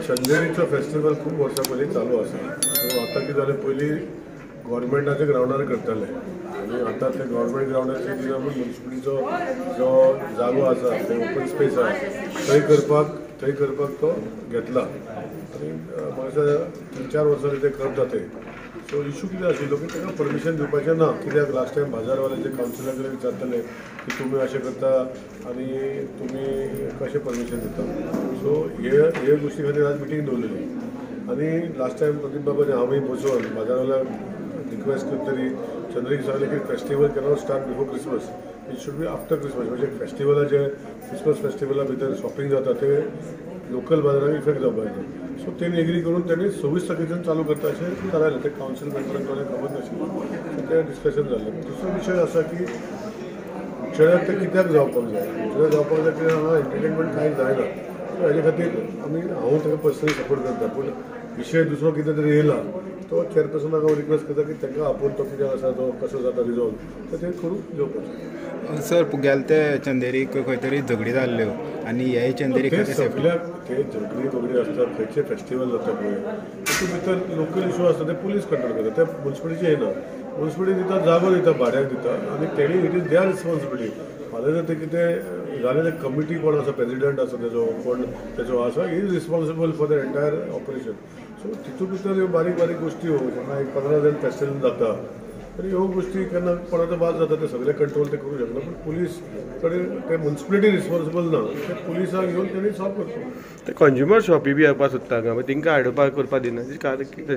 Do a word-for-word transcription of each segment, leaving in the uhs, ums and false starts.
चंदेरीचो festival खूब वर्सां पयलीं चालू आसा. सो आतां कितें जालें, पयलीं गव्हर्मेंटाच्या ग्रावंडार करताले आनी आतां ते गव्हर्मेंट ग्रावंडाचेर कितें आमी म्युनिसिपलिटीचो जो जागो आसा ते ओपन स्पेस आसा थंय करपाक थंय करपाक तो घेतला आनी म्हाका दिसता तीन चार वर्सां ते करता ते. सो इशू कितें आशिल्लो की ताका परमिशन दिवपाचें ना. कित्याक लास्ट टायम बाजारवाल्याचे कावन्सिला कडेन विचारताले की तुमी अशें करता आनी तुमी कशें परमिशन दिता. सो हे हे गोश्टी खातीर आज मिटींग दवरलेली आनी लास्ट टायम प्रदीप बाबानी हांवूय बसून बाजारवाल्याक रिक्वेस्ट करतली चंद्रीक सांगलें की festival cannot start before Christmas, it should be after Christmas. म्हणजे फेस्टिवलाचे क्रिसमस फेस्टिवला भितर शॉपिंग जाता ते लोकल बाजाराक इफेक्ट जावपाक जाय. सो तेणी एग्री करून त्यांनी सव्वीस तारखेच्यान चालू करता अशें थारायलें. ते कावन्सील मेंबरांक कोणाक खबर नाशिल्लें. सो तें डिस्कशन जाल्लें. दुसरो विशय आसा की कुडचड्यार ते कित्याक जावपाक जाय. कुडचड्यार जावपाक जाय कित्याक हांगा एंटरटेनमेंट कांय जायना. सो हेजे खातीर आमी हांव ताका पर्सनली सपोर्ट करता. पूण विशय दुसरो कितें तरी येयला तो चेअरपर्सनाक हांव रिक्वेस्ट करता की तांकां आपोवन तो कितें आसा तो कसो जाता रिजॉल्व तर ते करून घेवपाचें. सर गेल ते चंदेरीक खंय तरी झगडी जाल्ल्यो आनी हे चंदेरी सगळ्याक ते झगडी झगडी आसता खंयचे फेस्टिवल जाता पळय तातूंत भितर लोकल इशू आसता ते पुलीस कंट्रोल करता. ते म्युनिसिपालिटीचे येना. म्युनिसिपालिटी दिता जागो दिता भाड्याक दिता आनी तेणी इट इज देअर रिस्पॉन्सिबिलिटी. फाल्यां जर ते कितें जालें ते कमिटी कोण आसा प्रेजिडेंट आसा तेजो कोण तेजो आसा he is responsible for the entire operation. So तितूंत भितर ह्यो बारीक बारीक गोश्टी ह्यो जेन्ना एक पंदरा जण फेस्टिवल जाता तर ह्यो गोश्टी केन्ना कोणाचो बाद जाता ते सगळे कंट्रोल ते करूं शकना. पूण पुलीस कडेन ते म्युनिसिपालिटी रिस्पॉन्सिबल ना. ते पुलिसांक घेवन तेणी सॉल्व करता. ते कंज्युमर शॉपी बी येवपाक सोदता काय मागीर तांकां हाडपाक करपाक दिना कारण कितें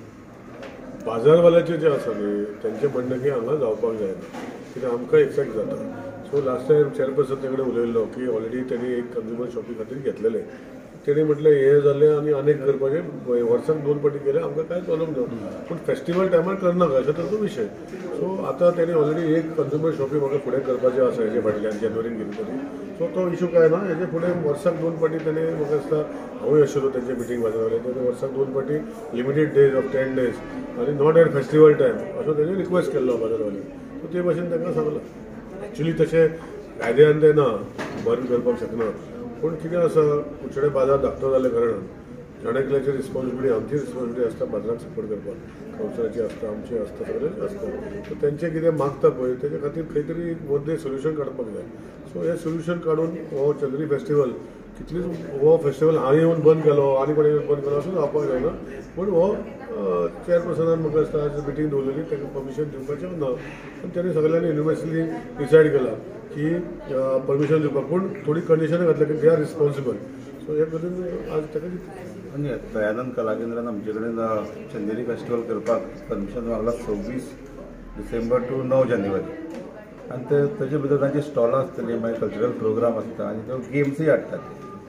बाजारवाल्याचें जें आसा न्ही तेंचें म्हणणें की हांगा जावपाक जायना कित्याक आमकां इफेक्ट जाता. सो लास्ट टायम चेअरपर्सन ते कडेन उलयल्लो की ऑलरेडी तेणी एक कंज्युमर शॉपी खातीर घेतलेलें. तेणी म्हटलें हें जालें आनी आनीक करपाचें वर्साक दोन फावटी केलें आमकां कांय प्रॉब्लम ना. पूण फेस्टिवल टायमार करनाका अशें ताचो विशय. सो आतां तेणी ऑलरेडी एक कंज्युमर शॉपी म्हाका फुडें करपाचें आसा हेजे फाटल्यान जानेवारीन कितें तरी. सो तो इशू काय ना. हेजे फुडें वर्साक दोन फावटी तेणी म्हाका दिसता हांवूय आशिल्लो तेंचे मिटींग बाजारवाले तेणी वर्साक दोन फावटी limited days of ten days आनी नॉट एट फेस्टिवल टायम असो तेणी रिक्वेस्ट केल्लो बाजारवाले. सो ते भाशेन तांकां सांगलां. एक्चुली तशें कायद्यान ते ना बंद करपाक शकना. पूण कितें आसा कुडचडे बाजार धाकटो जाल्या कारणान जाणेकल्याची रिस्पॉन्सिबिलिटी आमची रिस्पॉन्सिबिलिटी आसता बाजाराक सपोर्ट करपाक. कावन्सिलाची आसता आमची आसता सगळ्यांची आसता. सो तेंचें कितें मागता पळय तेजे खातीर खंय तरी मदलें सोल्युशन काडपाक जाय. सो हें सोल्युशन काडून हो चंद्री फेस्टिवल कितलीच हो फेस्टिवल हांवें येवन बंद केलो आनी कोणें येवन बंद केलो असो जावपाक जायना. पूण हो चेअरपर्सनान म्हाका दिसता आज मिटींग दवरलेली ताका परमिशन दिवपाचें ना. पूण तेणी सगळ्यांनी युनिवर्सली डिसायड केला की परमिशन दिवपाक. पूण थोडी कंडिशनां घातल्या की दे आर रिस्पॉन्सिबल. सो हे करून आज ताका आनी दयानंद कला केंद्रान आमचे कडेन चंदेरी फेस्टिवल करपाक परमिशन मागला सव्वीस डिसेंबर टू णव जानेवारी. आनी ते तेजे भितर तांचे स्टॉलां आसतली मागीर कल्चरल प्रोग्राम आसता आनी त्यो गेम्सूय हाडटात.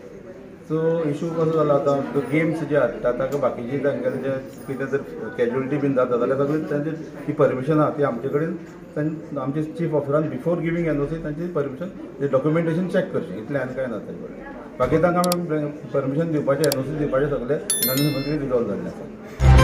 सो इशू कसो जाला आतां त्यो गेम्स जे हाडटा ताका बाकीची तांगेले जे कितें जर कॅज्युअलिटी बीन जाता जाल्यार सगळी तांची ती परमिशन आहा ती आमचे कडेन आमचे चीफ ऑफिसरान बिफोर गिवींग एनओसी तांची परमिशन ते डॉक्युमेंटेशन चॅक करचें इतलें आनी कांय ना ताचे कडेन. बाकी तांकां परमिशन दिवपाचें एनओसी दिवपाचें सगळें नवी मंत्री रिजॉल्व जाल्लें आसा.